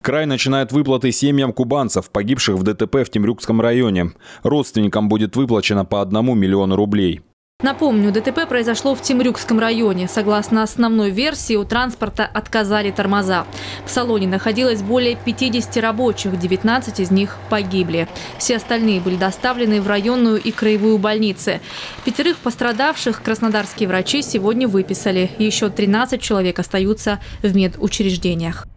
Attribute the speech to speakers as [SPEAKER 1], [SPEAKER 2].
[SPEAKER 1] Край начинает выплаты семьям кубанцев, погибших в ДТП в Темрюкском районе. Родственникам будет выплачено по 1 миллиону рублей.
[SPEAKER 2] Напомню, ДТП произошло в Темрюкском районе. Согласно основной версии, у транспорта отказали тормоза. В салоне находилось более 50 рабочих, 19 из них погибли. Все остальные были доставлены в районную и краевую больницы. 5 пострадавших краснодарские врачи сегодня выписали. Еще 13 человек остаются в медучреждениях.